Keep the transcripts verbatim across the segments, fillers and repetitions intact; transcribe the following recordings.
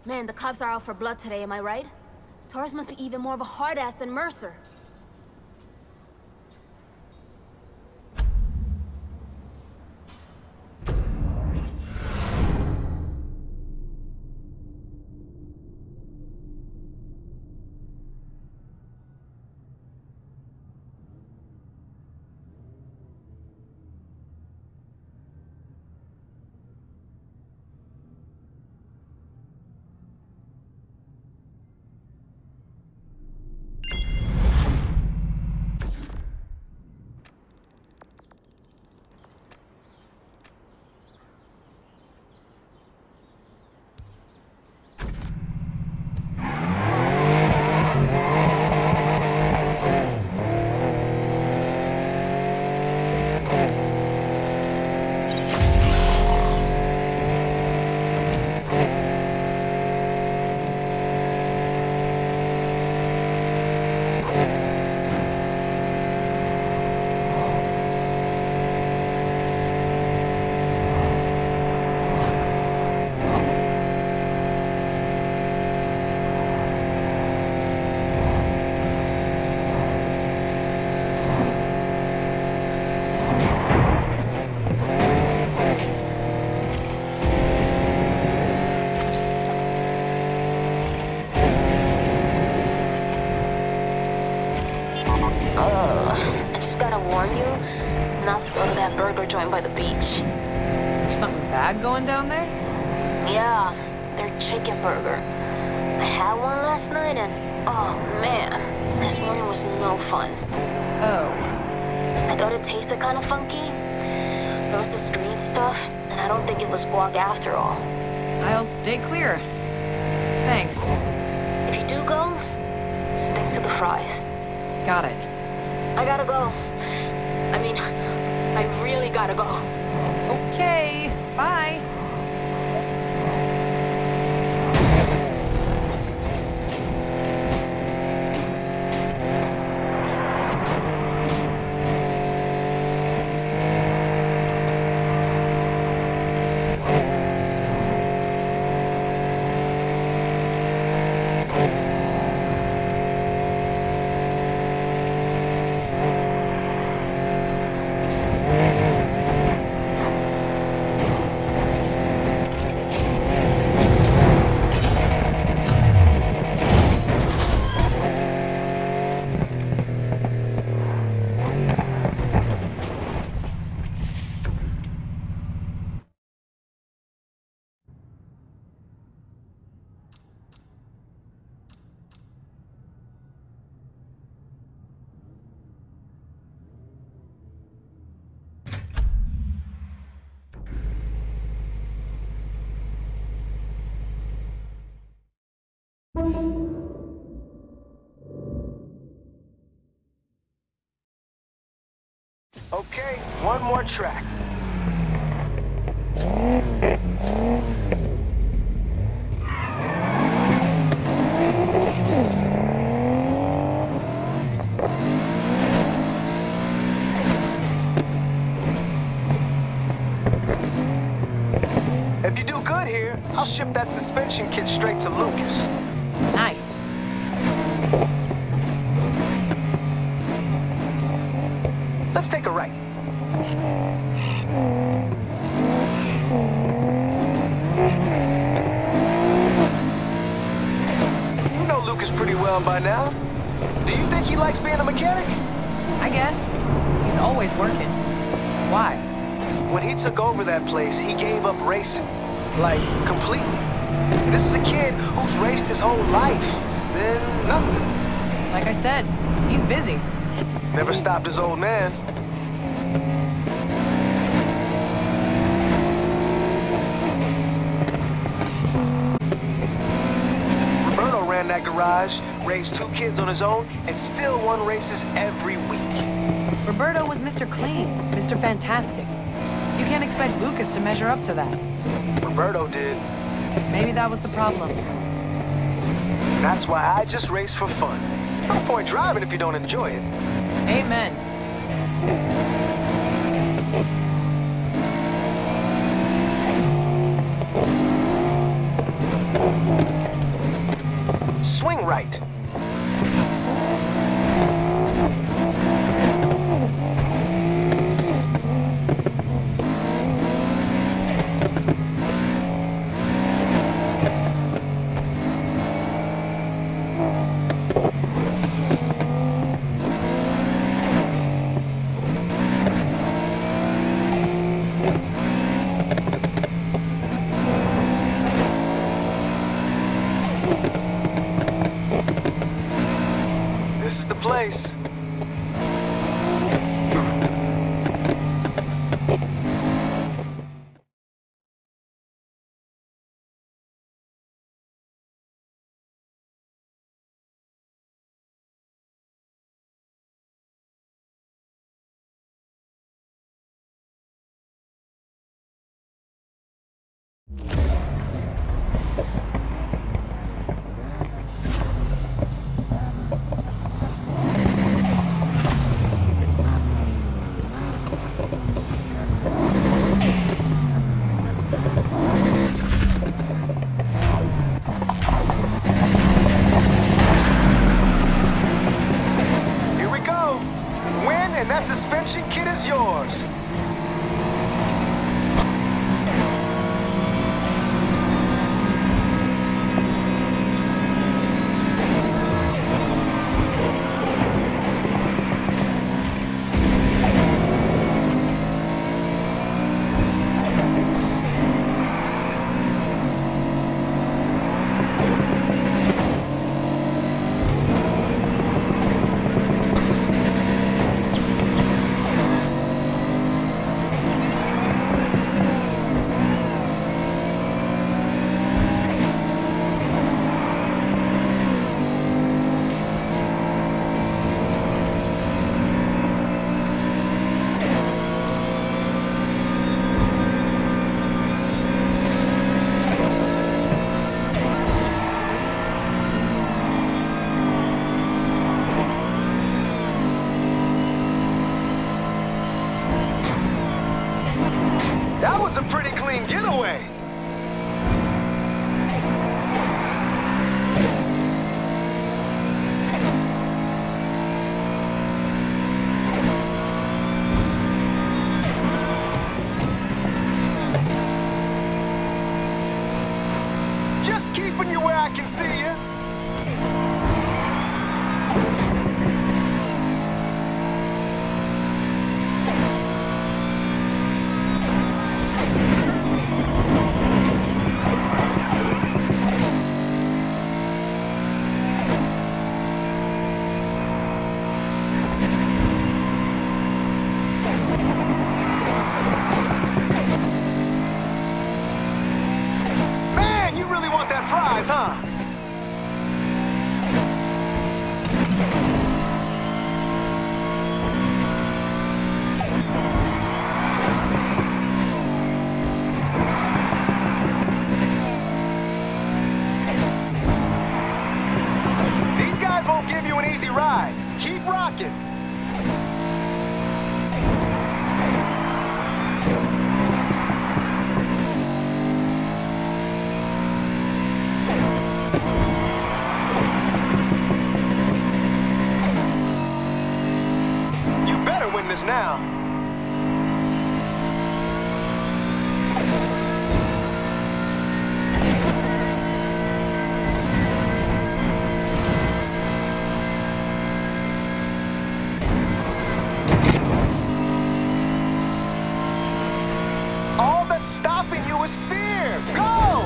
Man, the cops are out for blood today, am I right? Torres must be even more of a hard-ass than Mercer. Joined by the beach. Is there something bad going down there? Yeah, their chicken burger. I had one last night and, oh man, this morning was no fun. Oh. I thought it tasted kind of funky. There was this green stuff, and I don't think it was guac after all. I'll stay clear. Thanks. If you do go, stick to the fries. Got it. I gotta go. I mean, I really gotta go. Okay, bye. Okay, one more track. If you do good here, I'll ship that suspension kit straight to Lucas. Nice. Let's take a right. You know Lucas pretty well by now. Do you think he likes being a mechanic? I guess. He's always working. Why? When he took over that place, he gave up racing. Like, completely. This is a kid who's raced his whole life. Then nothing. Like I said, he's busy. Never stopped his old man. Roberto ran that garage, raised two kids on his own, and still won races every week. Roberto was Mister Clean, Mister Fantastic. You can't expect Lucas to measure up to that. Roberto did. Maybe that was the problem. That's why I just race for fun. No point driving if you don't enjoy it. Amen. Swing right. This is the place. And that suspension kit is yours. That was a pretty clean getaway. Just keeping you where I can see you. Huh? These guys won't give you an easy ride. Keep rocking. This now. All that's stopping you is fear. Go!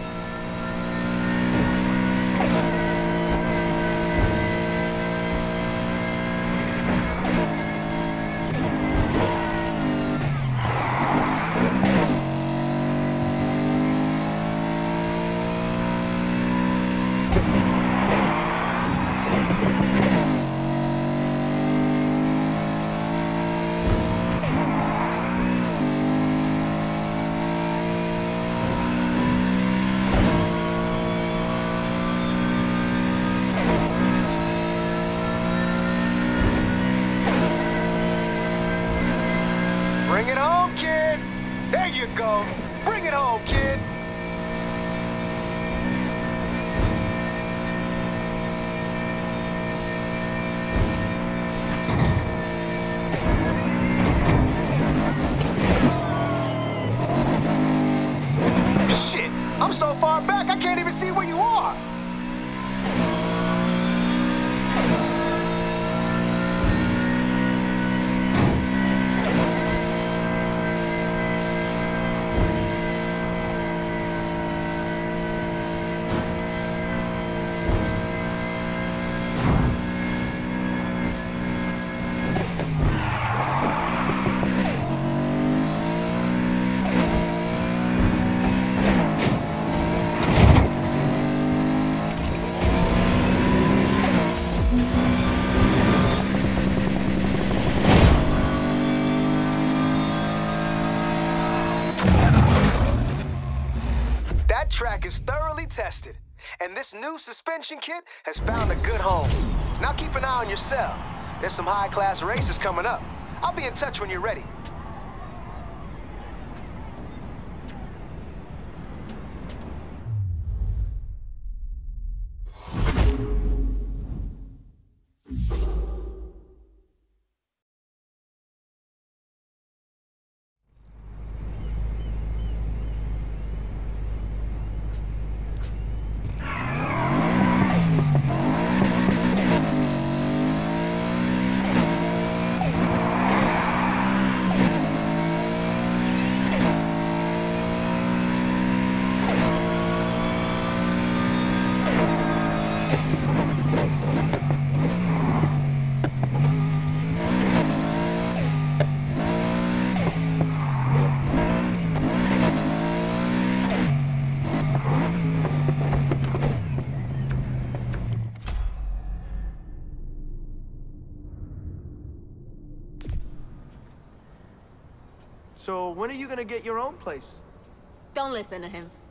Bring it home, kid. There you go. Bring it home, kid. track is thoroughly tested, and this new suspension kit has found a good home. Now keep an eye on your cell. There's some high-class races coming up. I'll be in touch when you're ready. So when are you gonna get your own place? Don't listen to him.